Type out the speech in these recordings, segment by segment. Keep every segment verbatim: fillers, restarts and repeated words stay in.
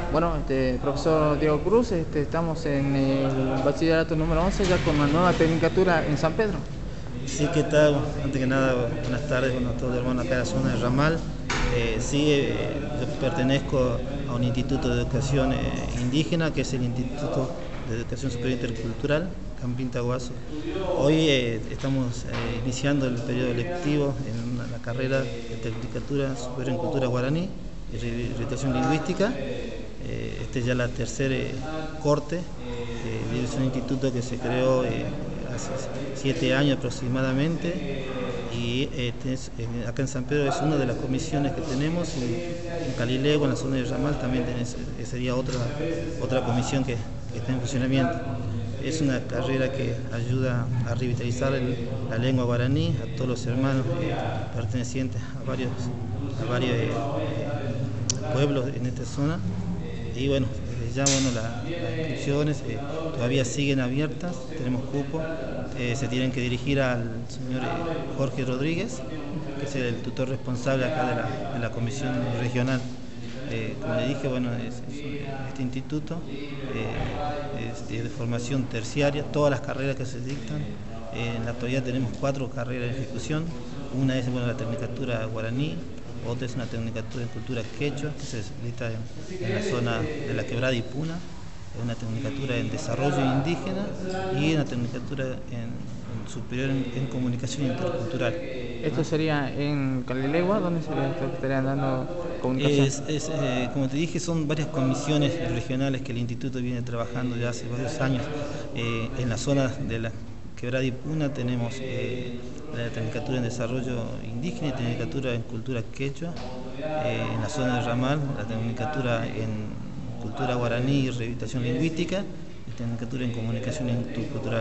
Bueno, este, profesor Diego Cruz, este, estamos en el bachillerato número once ya con una nueva tecnicatura en San Pedro. Sí, ¿qué tal? Antes que nada, buenas tardes, bueno, todos los hermanos acá de la zona de Ramal. Eh, sí, eh, yo pertenezco a un instituto de educación eh, indígena, que es el Instituto de Educación Superior Intercultural, Campín Tahuaso. Hoy eh, estamos eh, iniciando el periodo lectivo en una, la carrera de Tecnicatura Superior en Cultura Guaraní y Rehabilitación Lingüística. Eh, este es ya la tercera eh, corte, eh, es un instituto que se creó eh, hace siete años aproximadamente y eh, tenés, eh, acá en San Pedro es una de las comisiones que tenemos, y en Calilego, en la zona de Ramal, también tenés, eh, sería otra, otra comisión que, que está en funcionamiento. Es una carrera que ayuda a revitalizar el, la lengua guaraní a todos los hermanos eh, pertenecientes a varios, a varios eh, pueblos en esta zona. Y bueno, ya bueno, la, las inscripciones eh, todavía siguen abiertas, tenemos cupo, eh, se tienen que dirigir al señor eh, Jorge Rodríguez, que es el tutor responsable acá de la, de la comisión regional. Eh, como le dije, bueno, es, es, este instituto eh, es de, de formación terciaria, todas las carreras que se dictan. Eh, en la actualidad tenemos cuatro carreras en ejecución. Una es bueno, la tecnicatura guaraní, otra es una tecnicatura en cultura quechua, que se dicta en, en la zona de la Quebrada y Puna, una tecnicatura en desarrollo indígena y una tecnicatura en, en superior en, en comunicación intercultural. ¿Esto sería en Calilegua? ¿Dónde sería esto que estarían dando comunicación? Es, es, eh, como te dije, son varias comisiones regionales que el instituto viene trabajando ya hace varios años. Eh, en la zona de la Quebrada y Puna tenemos eh, la tecnicatura en desarrollo indígena y tecnicatura en cultura quechua. Eh, en la zona de Ramal, la tecnicatura en cultura guaraní y rehabilitación lingüística, y tecnicatura en comunicación intercultural.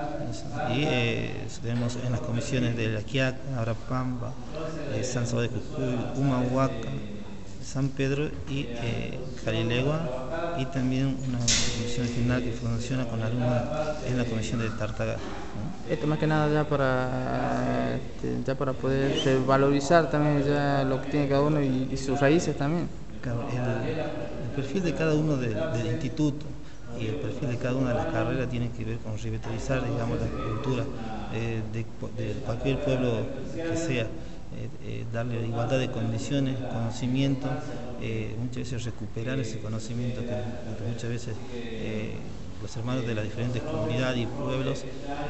Y eh, tenemos en las comisiones de La Quiaca, Arapamba, eh, San Salvador de Jujuy, Humahuaca, San Pedro y eh, Calilegua, y también una comisión final que funciona con alumnos en la comisión de Tartaga. ¿no? Esto más que nada ya para este, ya para poder este, valorizar también ya lo que tiene cada uno y, y sus raíces también. El, el perfil de cada uno del, del instituto y el perfil de cada una de las carreras tiene que ver con revitalizar, digamos, la cultura eh, de, de cualquier pueblo que sea. Eh, eh, darle igualdad de condiciones, conocimiento, eh, muchas veces recuperar ese conocimiento que, que muchas veces eh, los hermanos de las diferentes comunidades y pueblos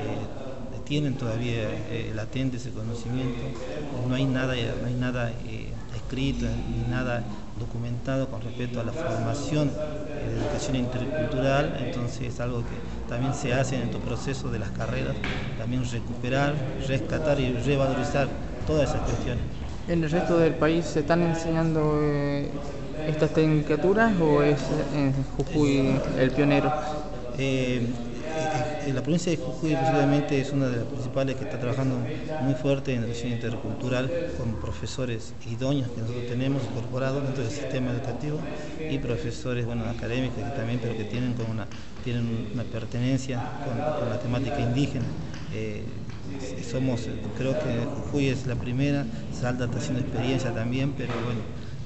eh, tienen todavía eh, latente ese conocimiento. No hay nada, no hay nada eh, escrito ni nada documentado con respecto a la formación eh, de educación intercultural, entonces es algo que también se hace en estos procesos de las carreras, también recuperar, rescatar y revalorizar todas esas cuestiones. ¿En el resto del país se están enseñando eh, estas tecnicaturas o es en Jujuy el pionero? Eh, en la provincia de Jujuy posiblemente es una de las principales que está trabajando muy fuerte en educación intercultural, con profesores idóneos que nosotros tenemos incorporados dentro del sistema educativo y profesores bueno, académicos que también, pero que tienen, como una, tienen una pertenencia con, con la temática indígena. Eh, somos, creo que Jujuy es la primera, Salta está haciendo experiencia también, pero bueno,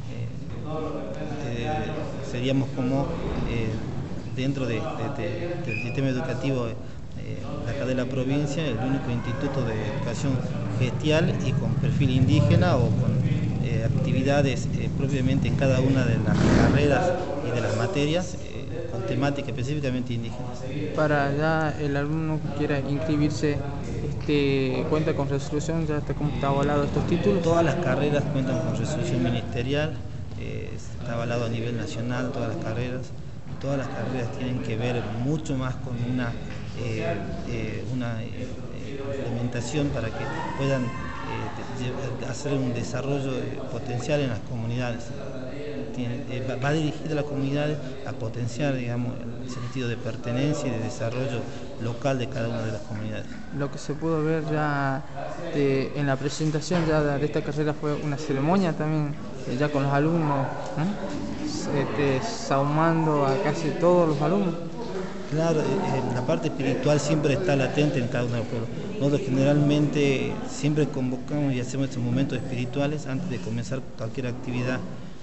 eh, eh, seríamos como eh, dentro de, de, de, del sistema educativo eh, de acá de la provincia, el único instituto de educación gestial y con perfil indígena o con eh, actividades eh, propiamente en cada una de las carreras y de las materias eh, con temática específicamente indígenas. Para ya el alumno que quiera inscribirse, este, ¿cuenta con resolución? ¿Ya está, como está avalado estos títulos? Todas las carreras cuentan con resolución ministerial, eh, está avalado a nivel nacional todas las carreras. Todas las carreras tienen que ver mucho más con una, eh, eh, una eh, implementación para que puedan eh, hacer un desarrollo potencial en las comunidades. Tiene, eh, va dirigida a las comunidades a potenciar, digamos, el sentido de pertenencia y de desarrollo local de cada una de las comunidades. Lo que se pudo ver ya de, en la presentación ya de esta carrera fue una ceremonia también, ya con los alumnos, ¿eh? Este, saumando a casi todos los alumnos. Claro, eh, la parte espiritual siempre está latente en cada uno de los pueblos. Nosotros generalmente siempre convocamos y hacemos estos momentos espirituales antes de comenzar cualquier actividad.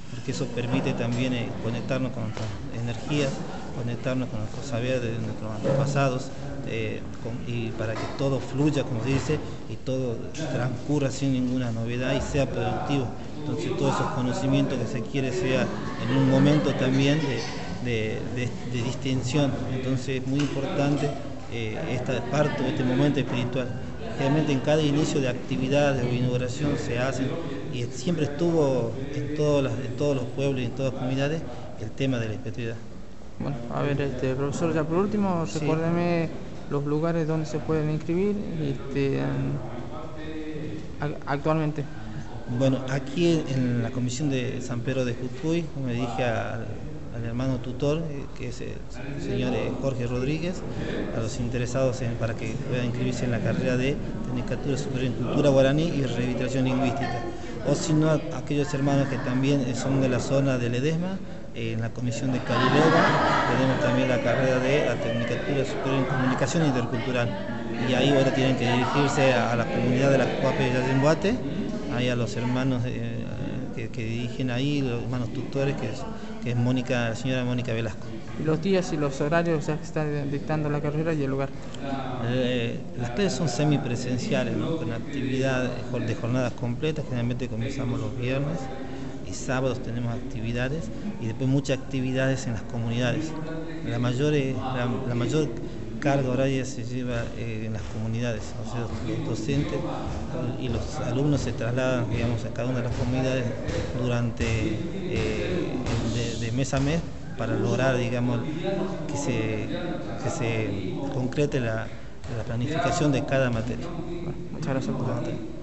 porque eso permite también eh, conectarnos con nuestras energías, conectarnos con nuestros saberes de nuestros antepasados, eh, con, y para que todo fluya, como se dice, y todo transcurra sin ninguna novedad y sea productivo. Entonces todos esos conocimientos que se quiere sea en un momento también de, de, de, de distensión. Entonces es muy importante eh, esta parte, este momento espiritual. Realmente en cada inicio de actividad o inauguración se hacen, y siempre estuvo en, todas las, en todos los pueblos y en todas las comunidades el tema de la espiritualidad. Bueno, a ver, este, profesor, ya por último, sí, recuérdeme los lugares donde se pueden inscribir este, actualmente. Bueno, aquí en la comisión de San Pedro de Jujuy me dije al, al hermano tutor, que es el señor Jorge Rodríguez, a los interesados en, para que puedan inscribirse en la carrera de Tecnicatura Superior en Cultura Guaraní y Revitalización Lingüística. O si no, aquellos hermanos que también son de la zona de Ledesma, en la comisión de Calilega tenemos también la carrera de la Tecnicatura Superior en Comunicación Intercultural. Y ahí ahora tienen que dirigirse a la comunidad de la Cuape de Yayembuate, ahí a los hermanos eh, que, que dirigen ahí, los hermanos tutores, que es, que es Mónica, la señora Mónica Velasco. ¿Y los días y los horarios ya que está dictando la carrera y el lugar? Eh, las clases son semipresenciales, ¿no? Con actividad de jornadas completas, generalmente comenzamos los viernes y sábados tenemos actividades, y después muchas actividades en las comunidades. La mayor, la, la mayor carga horaria se lleva eh, en las comunidades, o sea, los docentes y los alumnos se trasladan, digamos, a cada una de las comunidades durante eh, de, de mes a mes para lograr, digamos, que se, que se concrete la, la planificación de cada materia. Bueno, muchas gracias por la materia.